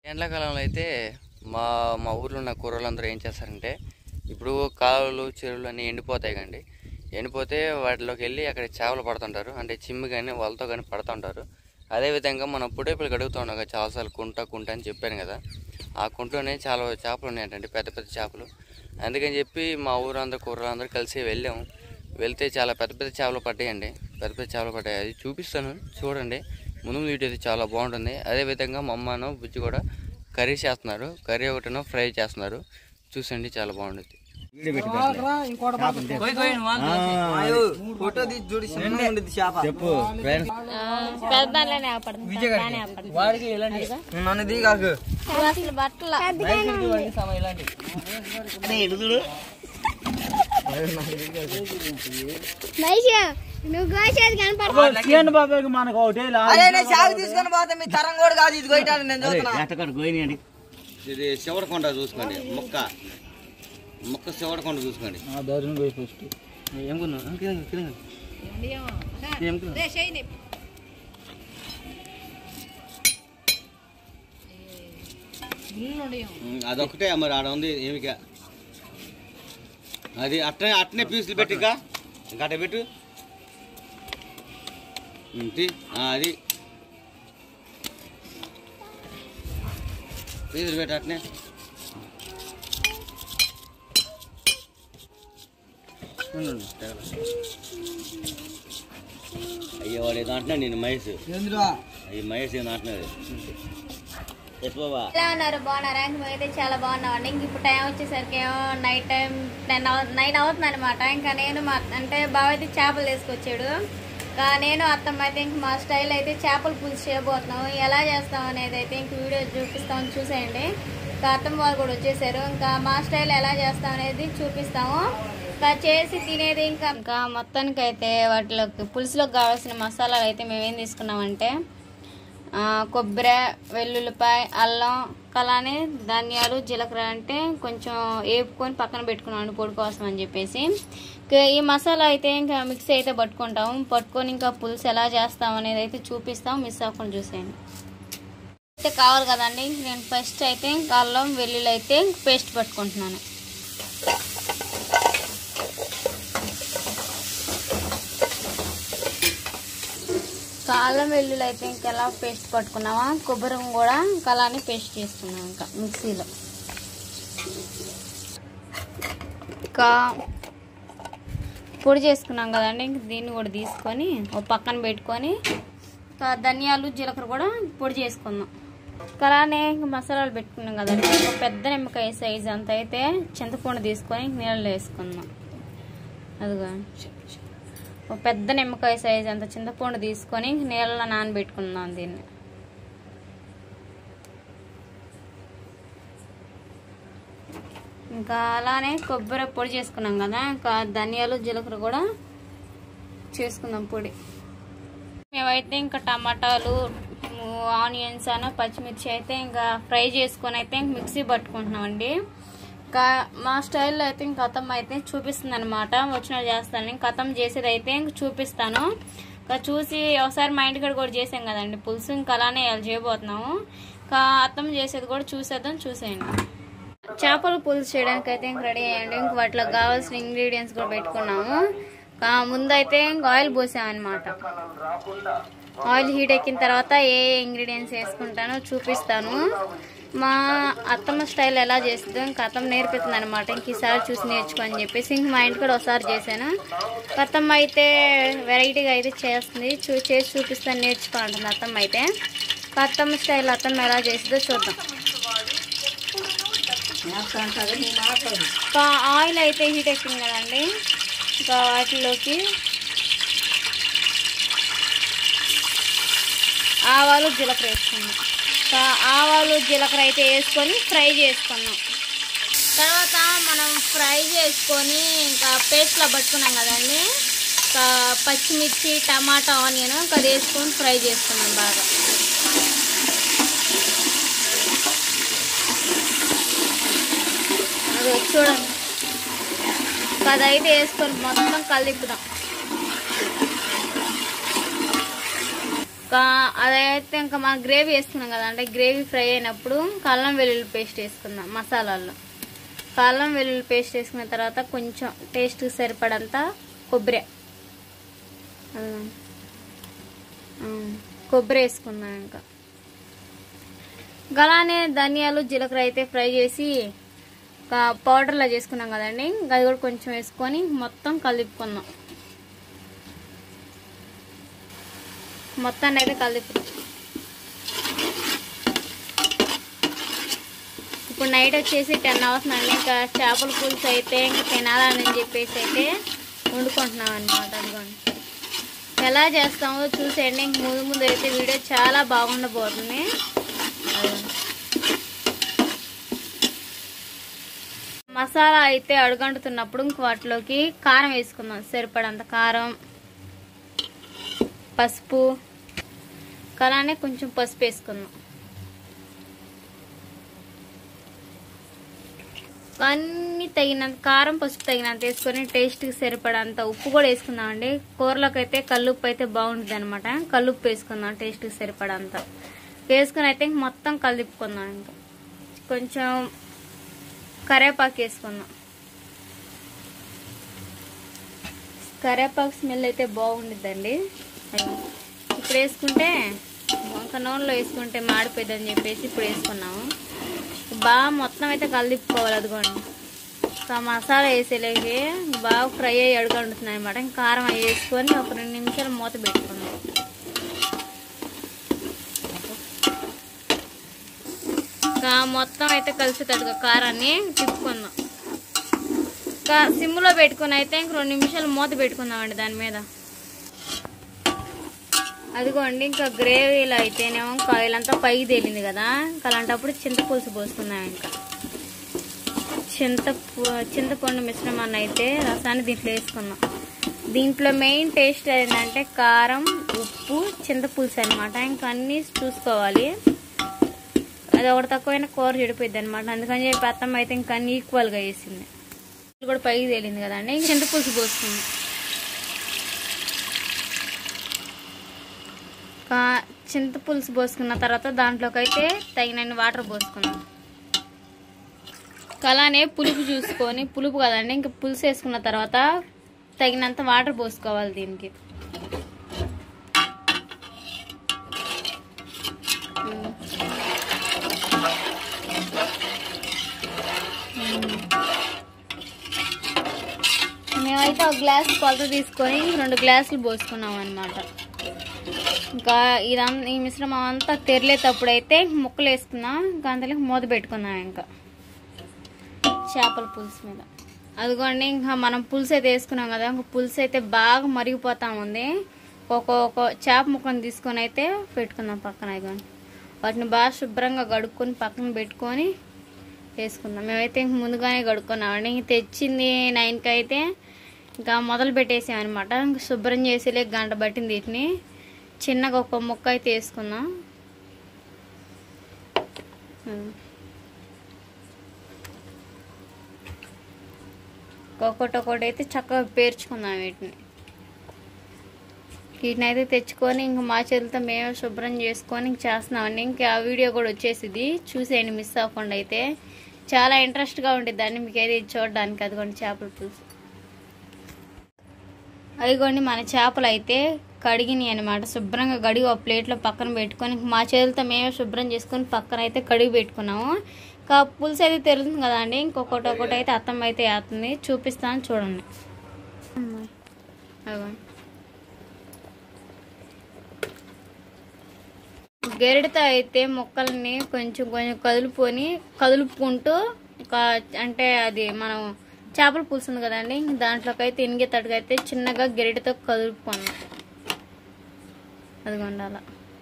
ఎండాకాలంలో అయితే మా మా ఊర్లో ఉన్న కుర్రోళ్ళందరూ ఏం చేస్తారంటే ఇప్పుడు కాలువలు చెరువులు అన్నీ ఎండిపోతాయి కండి. ఎండిపోతే వాటిలోకి వెళ్ళి అక్కడ చేపలు పడుతుంటారు. అంటే చిమ్మి కానీ వాళ్ళతో కానీ పడుతుంటారు. అదేవిధంగా మనం పుడేపులు అడుగుతూ ఉన్నాం కదా, చాలాసార్లు కుంట అని చెప్పాను కదా. ఆ కుంటలోనే చాలా చేపలు ఉన్నాయంటే పెద్ద పెద్ద చేపలు. అందుకని చెప్పి మా ఊరందరూ కుర్రోళ్ళందరూ కలిసి వెళ్ళాము. వెళ్తే చాలా పెద్ద పెద్ద చేపలు పడ్డాయండి. పెద్ద పెద్ద చేపలు పడ్డాయి. అది చూపిస్తాను చూడండి. ముందు వీడియో అయితే చాలా బాగుంటుంది. అదేవిధంగా మా అమ్మను బుజ్జి కూడా కర్రీ చేస్తున్నారు. కర్రీ ఒకటినో ఫ్రై చేస్తున్నారు. చూసండి, చాలా బాగుంటుంది. ఇది శివడకొండ చూసుకోండి, మొక్క శివడకొండ చూసుకోండి. అదొక్కటే మరి ఆడ ఉంది ఏమికా. అది అట్నే పీసులు పెట్టి ఇంకా అట్ట పెట్టు. అది పీసులు పెట్టి అట్నే. అయ్యో వాడు ఏదో అంటున్నా, నేను మహేష్. అయ్యి మహేష్ ఏదో అంటున్నది. ఎలా ఉన్నారు, బాగున్నారా? మేమైతే చాలా బాగున్నామండి. ఇంక ఇప్పుడు టైం వచ్చేసరికి ఏమో నైట్ టైం 9 అవుతుంది అనమాట. ఇంకా నేను అంటే బావ అయితే చేపలు తీసుకొచ్చాడు. ఇంకా నేను అత్తమ్మ అయితే ఇంక మా స్టైల్ అయితే చేపల పులుసు చేయబోతున్నాం. ఎలా చేస్తాం అనేది అయితే ఇంక వీడియో చూపిస్తామని చూసేయండి. ఇంకా అత్తమ్మ వాళ్ళు కూడా వచ్చేసారు. ఇంకా మా స్టైల్ ఎలా చేస్తాం అనేది చూపిస్తాము. ఇంకా చేసి తినేది ఇంకా మొత్తానికి అయితే వాటిలోకి పులుసులోకి కావాల్సిన మసాలాలు అయితే మేమేం తీసుకున్నామంటే కొబ్బరి, వెల్లుల్లిపాయ, అల్లం, అలానే ధనియాలు, జీలకర్ర అంటే కొంచెం వేపుకొని పక్కన పెట్టుకున్నాను పొడి కోసం అని చెప్పేసి. ఈ మసాలా అయితే ఇంకా మిక్సీ అయితే పట్టుకొని ఇంకా పులుసు ఎలా చేస్తాం అనేది అయితే చూపిస్తాం. మిస్ అవ్వకుండా చూసేయండి. అయితే కావాలి కదండి. నేను ఫస్ట్ అయితే ఇంకా అల్లం వెల్లుల్లి అయితే పేస్ట్ పట్టుకుంటున్నాను. అల్లం వెల్లుల్లి అయితే ఇంకా ఎలా పేస్ట్ పట్టుకున్నామా, కొబ్బరి కూడా ఇంకా అలానే పేస్ట్ చేసుకున్నాం ఇంకా మిక్సీలో. ఇంకా పొడి చేసుకున్నాం కదండి. ఇంక దీన్ని కూడా తీసుకొని ఒక పక్కన పెట్టుకొని ఇంకా ధనియాలు, జీలకర్ర కూడా పొడి చేసుకుందాం. అలానే ఇంకా మసాలాలు పెట్టుకున్నాం కదండి. ఒక పెద్ద నిమ్మకాయ సైజు అంత అయితే చింతపండు తీసుకొని నీళ్ళలో వేసుకుందాం. అదిగా ఒక పెద్ద నిమ్మకాయ సైజు అంత చింతపండు తీసుకొని నీళ్ళలో నానబెట్టుకుందాం దీన్ని. ఇంకా అలానే కొబ్బరి పొడి చేసుకున్నాం కదా, ఇంకా ధనియాలు, జీలకర్ర కూడా చేసుకుందాం పొడి. మేమైతే ఇంకా టమాటాలు, ఆనియన్స్ పచ్చిమిర్చి అయితే ఇంకా ఫ్రై చేసుకొని అయితే ఇంక మిక్సీ పట్టుకుంటున్నామండి. ఇంకా మా స్టైల్లో అయితే ఇంక అత్తమ్మ అయితే చూపిస్తుంది అనమాట. వచ్చినట్టు చేస్తాను. ఇంక అత్తమ్మ చేసేది అయితే ఇంక చూపిస్తాను. ఇంకా చూసి ఒకసారి మా ఇంటికాడ కూడా చేసాం కదండి పులుసు. ఇంకా అలానే చేయబోతున్నాము. ఇంకా అత్తమ్మ చేసేది కూడా చూసేయండి. చేపల పులుసు చేయడానికి అయితే ఇంక రెడీ అయ్యండి. ఇంక వాటిలో కావాల్సిన ఇంగ్రీడియంట్స్ కూడా పెట్టుకున్నాము. ముందైతే ఇంక ఆయిల్ పోసామన్నమాట. ఆయిల్ హీట్ ఎక్కిన తర్వాత ఏ ఇంగ్రీడియంట్స్ వేసుకుంటానో చూపిస్తాను. మా అత్తమ్మ స్టైల్ ఎలా చేస్తుందో ఇంకా అత్తమ్మ నేర్పిస్తుంది అనమాట. ఇంక ఈసారి చూసి నేర్చుకోని చెప్పేసి ఇంక మా ఇంటి కూడా ఒకసారి చేశాను. అత్తమ్మ అయితే వెరైటీగా అయితే చేస్తుంది. చేసి చూపిస్తాను, నేర్చుకోవాలంటుంది అత్తమ్మ అయితే. అత్తమ్మ స్టైల్ అత్తమ్మ ఎలా చేస్తుందో చూద్దాం. ఆయిల్ అయితే హీట్ ఎక్కింది కదండి. ఇంకా వాటిలోకి ఆవాలు, జీలకర్ర వేసుకున్నాం. ఆవాలు, జీలకర్ర అయితే వేసుకొని ఫ్రై చేసుకున్నాం. తర్వాత మనం ఫ్రై చేసుకొని ఇంకా పేస్ట్లో పట్టుకున్నాం కదండి. ఇంకా పచ్చిమిర్చి, టమాటా, ఆనియన్ ఇంకా అది వేసుకొని ఫ్రై చేసుకున్నాం బాగా. అది చూడండి, అదైతే వేసుకొని మొత్తం కలిపుదాం. అదైతే ఇంకా మనం గ్రేవీ వేసుకున్నాం కదా, అంటే గ్రేవీ ఫ్రై అయినప్పుడు అల్లం వెల్లుల్లి పేస్ట్ వేసుకుందాం. మసాలాల్లో అల్లం వెల్లుల్లి పేస్ట్ వేసుకున్న తర్వాత కొంచెం టేస్ట్కి సరిపడంత కొబ్బరి వేసుకుందాం. ఇంకా అలానే ధనియాలు జీలకర్ర అయితే ఫ్రై చేసి పౌడర్లా చేసుకున్నాం కదండి, అది కూడా కొంచెం వేసుకొని మొత్తం కలుపుకుందాం. మొత్తాన్ని అయితే కలుపుతాం. ఇప్పుడు నైట్ వచ్చేసి 10 అవుతుందండి. ఇంకా చేపల పులుసు అయితే ఇంకా తినాలని చెప్పేసి అయితే వండుకుంటున్నాం అనమాట. అనుకోండి ఎలా చేస్తామో చూసేయండి. ఇంక ముందు అయితే వీడియో చాలా బాగుండబోతుంది. మసాలా అయితే అడుగంటుతున్నప్పుడు ఇంక వాటిలోకి కారం వేసుకుందాం. సరిపడంత కారం, పసుపు, అలానే కొంచెం పసుపు వేసుకుందాం. అన్నీ తగినంత కారం, పసుపు తగినంత వేసుకొని టేస్ట్కి సరిపడంత ఉప్పు కూడా వేసుకుందామండి. కూరలోకి అయితే కల్లుప్పు అయితే బాగుంటుంది అనమాట. కల్లుప్పు వేసుకుందాం టేస్ట్కి సరిపడంత వేసుకుని అయితే ఇంక మొత్తం కలుపుకుందాం. ఇంకా కొంచెం కరివేపాకు వేసుకుందాం. కరివేపాకు స్మెల్ అయితే బాగుండిద్దండి. ఇప్పుడు వేసుకుంటే ఇంకా నూనెలో వేసుకుంటే మాడిపోయిందని చెప్పేసి ఇప్పుడు వేసుకున్నాము. బాగా మొత్తం అయితే కలుపుకోవాలి. అదిగోండి మసాలా వేసేలేకి బాగా ఫ్రై అయ్యి అడుగుంటున్నాయి అనమాట. ఇంకా కారం అవి వేసుకొని ఒక 2 నిమిషాలు మూత పెట్టుకుందాం. మొత్తం అయితే కలిసేటట్టుగా కారాన్ని తిప్పుకుందాం. ఇంకా సిమ్లో పెట్టుకుని అయితే ఇంక 2 నిమిషాలు మూత పెట్టుకుందామండి దాని మీద. అదిగోండి ఇంకా గ్రేవీలో అయితేనేమో కాయలంతా పైకి తేలింది కదా, ఇంకా అలాంటప్పుడు చింతపులుసు పోసుకున్నాం. ఇంకా చింతపండు మిశ్రమాన్ని అయితే రసాన్ని దీంట్లో వేసుకున్నాం. దీంట్లో మెయిన్ టేస్ట్ ఏంటంటే కారం, ఉప్పు, చింతపులుసు అనమాట. ఇంకా అన్నీ చూసుకోవాలి. అది ఒకటి తక్కువైనా కూర చెడిపోయింది అనమాట. అందుకని చెప్పి అత్తమ్మ అయితే ఇంకా అన్ని ఈక్వల్గా వేసింది. ఇది కూడా పైకి తేలింది కదండి. ఇంక చింతపులుసు పోసుకుంది. చింతపులుసు పోసుకున్న తర్వాత దాంట్లోకి అయితే తగినన్ని వాటర్ పోసుకుందాం. అలానే పులుపు చూసుకొని, పులుపు కదండి ఇంకా పులుసు వేసుకున్న తర్వాత తగినంత వాటర్ పోసుకోవాలి దీనికి. మేమైతే ఒక గ్లాస్ కొలత తీసుకొని 2 గ్లాసులు పోసుకున్నాం అనమాట. ఇంకా ఈ మిశ్రమం అంతా తెరలేటప్పుడు అయితే ముక్కలు వేసుకున్నాం. ఇంకా అందులో మూత పెట్టుకున్నాం. ఇంకా చేపల పులుసు మీద అదిగోండి ఇంకా మనం పులుసు అయితే వేసుకున్నాం కదా, ఇంకా పులుసు అయితే బాగా మరిగిపోతా ఉంది. ఒక్కొక్క చేప ముక్కను తీసుకొని అయితే పెట్టుకుందాం పక్కన. ఇదిగోండి వాటిని బాగా శుభ్రంగా కడుక్కొని పక్కన పెట్టుకొని వేసుకుందాం. మేమైతే ఇంక ముందుగానే కడుక్కున్నామండి. ఇంక తెచ్చింది 9కి అయితే ఇంకా మొదలు పెట్టేసామన్నమాట. ఇంక శుభ్రం చేసేలే గంట పట్టింది. వీటిని చిన్నగా ఒక ముక్క అయితే వేసుకుందాం. ఒక్కొక్కటి అయితే చక్కగా పేర్చుకుందాం. వీటిని అయితే తెచ్చుకొని ఇంక మా చేతులతో మేమే శుభ్రం చేసుకొని ఇంక చేస్తున్నామండి. ఇంకా ఆ వీడియో కూడా వచ్చేసింది, చూసేయండి మిస్ అవ్వకుండా. అయితే చాలా ఇంట్రెస్ట్గా ఉంటుంది దాన్ని మీకు అయితే చూడడానికి. అదిగోండి చేపల పులుసు. అదిగోండి మన చేపలు అయితే కడిగినాయి అనమాట. శుభ్రంగా కడిగి ఒక ప్లేట్లో పక్కన పెట్టుకొని మా చేతులతో మేమే శుభ్రం చేసుకొని పక్కన అయితే కడిగి పెట్టుకున్నాము. ఇంకా పులుసు అయితే తెరుతుంది కదా అండి. ఇంకొకటి అయితే అత్తమ్మ అయితే వేస్తుంది, చూపిస్తాను చూడండి. గెరిడితో అయితే ముక్కల్ని కొంచెం కదులుపుకుంటూ అంటే అది మనం చేపల పులుసు ఉంది కదండి, దాంట్లోకి అయితే ఇనిగేటట్టుగా అయితే చిన్నగా గెరిటితో కదులుపుకున్నాం. అదిగోండి అలా.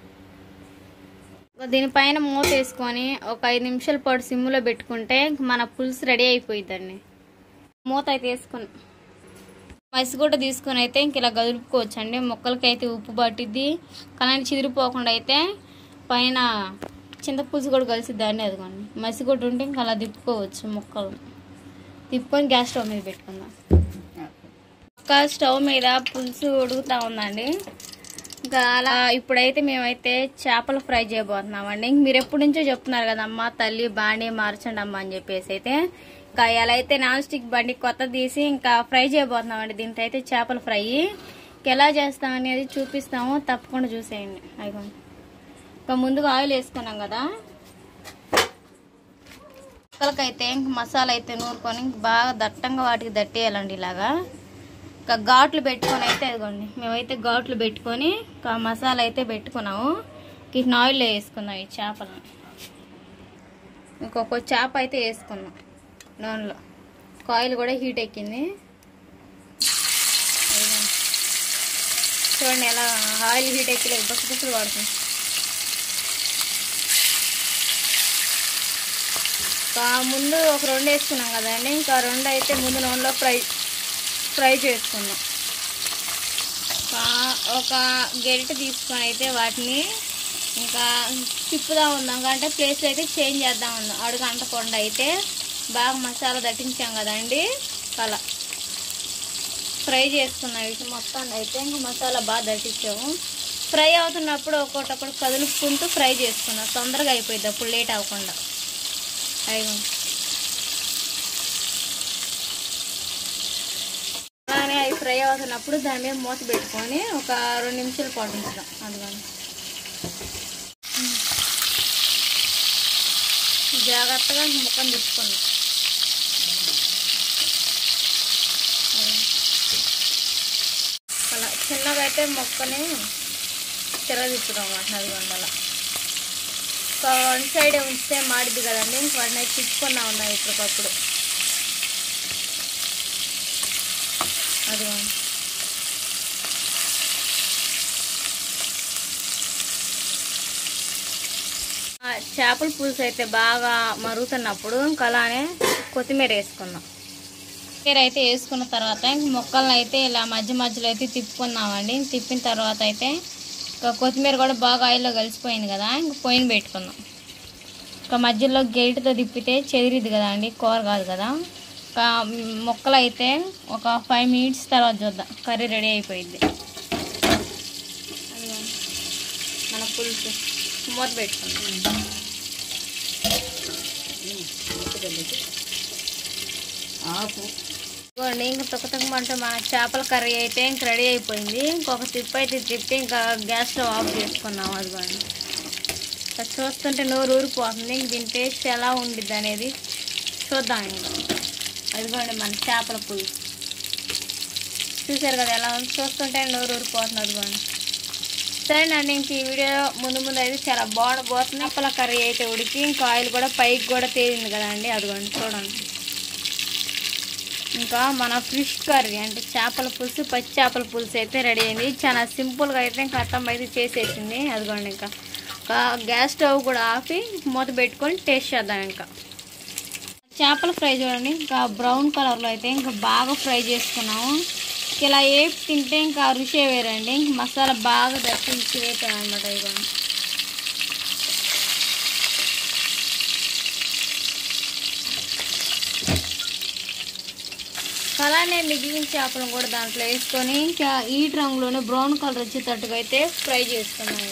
దీనిపైన మూత వేసుకొని ఒక 5 నిమిషాల పాటు సిమ్లో పెట్టుకుంటే మన పులుసు రెడీ అయిపోయిందండి. మూత అయితే వేసుకుని మసిగుడ్డ తీసుకొని అయితే ఇంక ఇలా కదులుపుకోవచ్చు అండి. ముక్కలకి అయితే ఉప్పు పట్టిద్ది, కానీ చిదిరిపోకుండా అయితే పైన చింతపులుసు కూడా కలిసిద్దండి. అదిగోండి మసిగుడ్డ ఉంటే ఇంకా అలా తిప్పుకోవచ్చు. ముక్కలు తిప్పుకొని గ్యాస్ స్టవ్ మీద పెట్టుకుందాం. ఒక స్టవ్ మీద పులుసు ఉడుకుతూ ఉందండి. ఇంకా అలా ఇప్పుడైతే మేమైతే చేపల ఫ్రై చేయబోతున్నామండి. మీరు ఎప్పటి నుంచో చెప్తున్నారు కదమ్మా తల్లి బాండి మార్చండి అమ్మా అని చెప్పేసి అయితే ఇంకా ఎలా అయితే నాన్ స్టిక్ బండి కొత్త తీసి ఇంకా ఫ్రై చేయబోతున్నామండి. దీంట్లో అయితే చేపల ఫ్రై ఎలా చేస్తాం అనేది చూపిస్తాము, తప్పకుండా చూసేయండి. అయిపోయింది. ఇంకా ముందుగా ఆయిల్ వేసుకున్నాం కదా, ముక్కలకైతే ఇంక మసాలా అయితే నూరుకొని బాగా దట్టంగా వాటికి దట్టేయాలండి. ఇలాగా ఇంకా ఘాట్లు పెట్టుకొని అయితే అదిగోండి మేమైతే ఘాట్లు పెట్టుకొని ఇంకా మసాలా అయితే పెట్టుకున్నాము. వీటిని ఆయిల్లో వేసుకున్నాం ఈ చేపలను. ఇంకొక చేప అయితే వేసుకున్నాం నూనెలో. ఆయిల్ కూడా హీట్ ఎక్కింది చూడండి. ఎలా ఆయిల్ హీట్ ఎక్కలేదు, బుసబుసలు పడుతుంది. ముందు ఒక 2 వేసుకున్నాం కదండి, ఇంకా 2 అయితే ముందు నూనెలో ఫ్రై చేసుకున్నాం. ఒక గెరిట తీసుకొని అయితే వాటిని ఇంకా తిప్పుదా ఉందాం అంటే ప్లేస్లో అయితే చేంజ్ చేద్దాం ఉందాం. అడుగు అంటకుండా అయితే బాగా మసాలా దట్టించాం కదండి, అలా ఫ్రై చేసుకున్నాం. వీటి మొత్తాన్ని అయితే ఇంకా మసాలా బాగా దట్టించాము. ఫ్రై అవుతున్నప్పుడు ఒక్కొక్కటి కదులుకుంటూ ఫ్రై చేసుకున్నాం, తొందరగా అయిపోయింది అప్పుడు లేట్ అవ్వకుండా. అలానే అవి ఫ్రై అవుతున్నప్పుడు దాని మీద మూత పెట్టుకొని ఒక 2 నిమిషాలు పాటు ఉంచుదాం. అందుకని జాగ్రత్తగా ముక్కను తీసుకున్నాం. అలా చిన్నగా అయితే మొక్కని తిరగదిప్పుదాం వాటిని. అదిగోండి అలా ఒక 1 సైడ్ ఉంచితే మాడిద్ది కదండి, ఇంక వాటిని తిప్పుకున్నా ఉన్నాయి ఇప్పటికప్పుడు. అదిగోండి చేపల పులుసు అయితే బాగా మరుగుతున్నప్పుడు ఇంకా అలానే కొత్తిమీర వేసుకున్నాం. కొత్తిమీర అయితే వేసుకున్న తర్వాత ఇంక మొక్కలను అయితే ఇలా మధ్య మధ్యలో అయితే తిప్పుకున్నామండి. తిప్పిన తర్వాత అయితే ఇంకా కొత్తిమీర కూడా బాగా ఆయిల్లో కలిసిపోయింది కదా, ఇంక పొయ్యిని పెట్టుకున్నాం. ఇంకా మధ్యలో గెరిటితో తిప్పితే చెదిరిద్ది కదా అండి, కూర కాదు కదా. ఇంకా మొక్కలు అయితే ఒక 5 మినిట్స్ తర్వాత చూద్దాం, కర్రీ రెడీ అయిపోయింది. మన పులుసు మూత పెట్టుకున్నాం. చూడండి ఇంకా తొక్కతొక్కమంటే మన చేపల కర్రీ అయితే ఇంక రెడీ అయిపోయింది. ఇంకొక తిప్పు అయితే తిప్పి ఇంకా గ్యాస్ స్టవ్ ఆఫ్ చేసుకున్నాం. అదిగోండి చూస్తుంటే నోరు ఊరిపోతుంది. ఇంక దీని టేస్ట్ ఎలా ఉండిద్ది అనేది చూద్దాం. ఇంకా అదిగోండి మన చేపల పులుసు చూసారు కదా ఎలా ఉంది, చూస్తుంటే నోరు ఊరిపోతుంది. అదిగోండి సరేనండి, ఇంక ఈ వీడియో ముందు అయితే చాలా బాగుండబోతుంది. చేపల కర్రీ అయితే ఉడికి ఇంకా ఆయిల్ కూడా పైకి కూడా తేలింది కదండి. అదిగోండి చూడండి. ఇంకా మన ఫిష్ కర్రీ అంటే చేపల పులుసు, పచ్చి చేపల పులుసు అయితే రెడీ అయింది. చాలా సింపుల్గా అయితే ఇంకా అత్తమ్మ అయితే చేసేసింది. అదిగోండి ఇంకా గ్యాస్ స్టవ్ కూడా ఆపి మూత పెట్టుకొని టేస్ట్ చేద్దాం. ఇంకా చేపల ఫ్రై చూడండి ఇంకా బ్రౌన్ కలర్లో అయితే ఇంకా బాగా ఫ్రై చేసుకున్నాము. ఇలా వేపి తింటే ఇంకా రుచి వేరండి. ఇంక మసాలా బాగా దట్టించి వేపాను అనమాట. ఇదిగోండి అలానే మిగిలిన చేపలను కూడా దాంట్లో వేసుకొని ఇంకా ఈట్ రంగులోనే బ్రౌన్ కలర్ వచ్చేటట్టుగా అయితే ఫ్రై చేసుకున్నాం.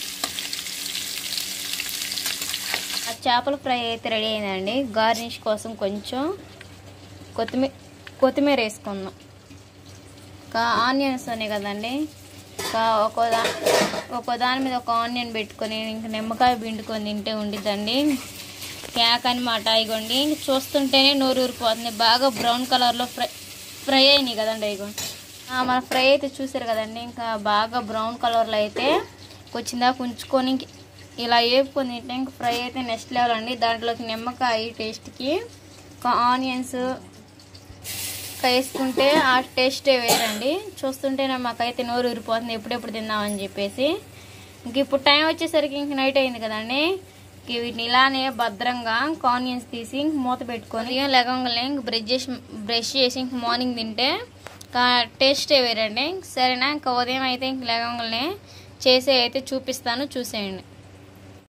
ఆ చేపల ఫ్రై అయితే రెడీ అయిందండి. గార్నిష్ కోసం కొంచెం కొత్తిమీర వేసుకున్నాం. ఇంకా ఆనియన్స్ ఉన్నాయి కదండి, ఇంకా ఒక్కో దాని మీద ఒక ఆనియన్ పెట్టుకొని ఇంక నిమ్మకాయ పిండుకొని తింటే ఉండిద్దండి కేక్ అనమాట. ఇగోండి చూస్తుంటేనే నోరు ఊరిపోతుంది. బాగా బ్రౌన్ కలర్లో ఫ్రై అయినాయి కదండి. ఇగోండి మన ఫ్రై అయితే చూసారు కదండి. ఇంకా బాగా బ్రౌన్ కలర్లో అయితే వచ్చిందాక ఉంచుకొని ఇలా వేపుకొని తింటే ఇంకా ఫ్రై అయితే నెక్స్ట్ లెవెల్ అండి. దాంట్లోకి నిమ్మకాయ టేస్ట్కి ఇంకా ఆనియన్స్ వేసుకుంటే ఆ టేస్టే వేరండి. చూస్తుంటేనే మాకైతే నోరు ఊరిపోతుంది ఎప్పుడెప్పుడు తిందామని చెప్పేసి. ఇంక ఇప్పుడు టైం వచ్చేసరికి ఇంక నైట్ అయింది కదండి. వీటిని ఇలానే భద్రంగా ఆనియన్స్ తీసి ఇంక మూత పెట్టుకొని లెగంగానే ఇంక బ్రష్ చేసి ఇంక మార్నింగ్ తింటే టేస్టే వేరండి. సరేనా, ఇంకా ఉదయం అయితే ఇంక లెగంగానే చేసి అయితే చూపిస్తాను, చూసేయండి.